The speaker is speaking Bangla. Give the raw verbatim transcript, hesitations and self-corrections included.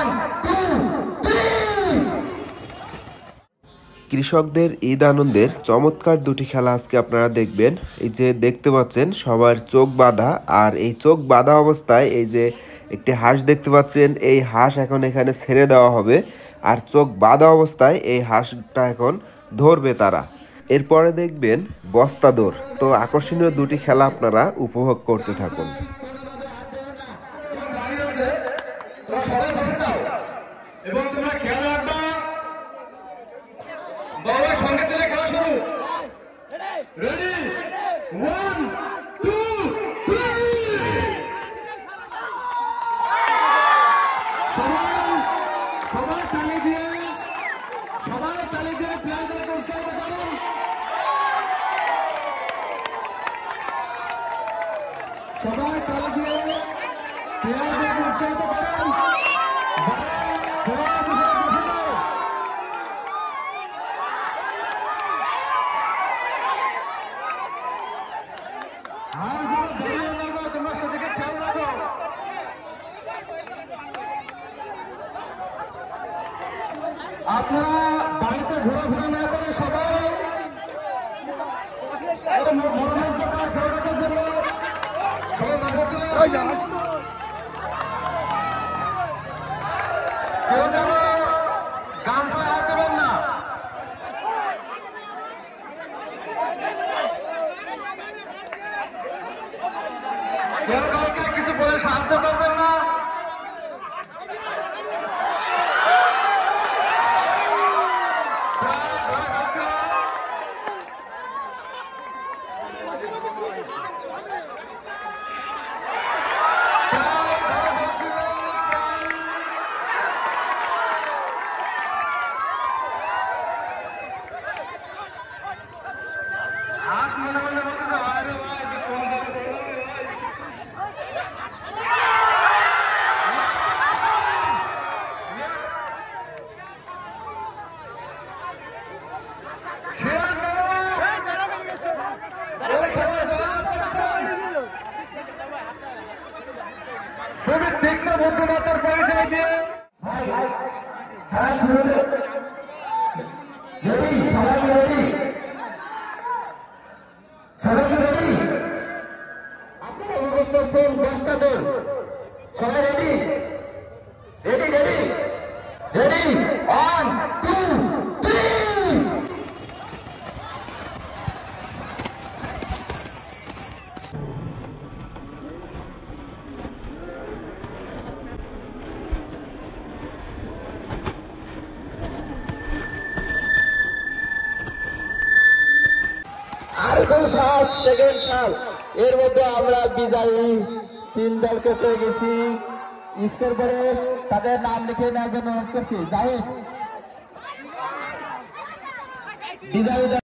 কৃষকদের ঈদ আনন্দের চমৎকার দুটি খেলা আজকে আপনারা দেখবেন। এই যে দেখতে পাচ্ছেন সবার চোখ বাঁধা, আর এই চোখ বাঁধা অবস্থায় এই যে একটি হাঁস দেখতে পাচ্ছেন, এই হাঁস এখন এখানে ছেড়ে দেওয়া হবে, আর চোখ বাঁধা অবস্থায় এই হাঁসটা এখন ধরবে তারা। এরপরে দেখবেন বস্তা দৌড়। তো আকর্ষণীয় দুটি খেলা আপনারা উপভোগ করতে থাকুন। এবং তোমরা খেয়াল রাখবা, বাবার সঙ্গে দিলে খেলা শুরু। Ready, one two three. সবাই সবাই তালি দিয়ে সবাই তালি দিয়ে প্লেয়ারদেরকে উৎসাহিত করুন। সবাই তালি দিয়ে প্লেয়ারদেরকে উৎসাহিত করুন। আপনারা বাড়িতে ঘোরাফেরা না করে সবাই মনোরঞ্জনকার খেলাটার জন্য সবাই মাঠে চলে আসুন। কেউ যেন গান ছাড়া হাত দেবেন না। কেউ কাউকে কিছু বলে সাহায্য করবেন না। খুবই তীক্ষ্ণ বুদ্ধিমত্তার পরিচয় দিয়ে রেডি, সবাই রেডি, সবাই রেডি। আপনারা অনুভব করছেন বস্তা দৌড়। সবাই ready, ready ready ready, one two three. Second সাল এর মধ্যে আমরা বিজয়ী তিন দলকে পেয়ে গেছি। স্কোর করে তাদের নাম লিখে নেওয়ার জন্য অনুরোধ করছি। জাহিদ বিজয়ী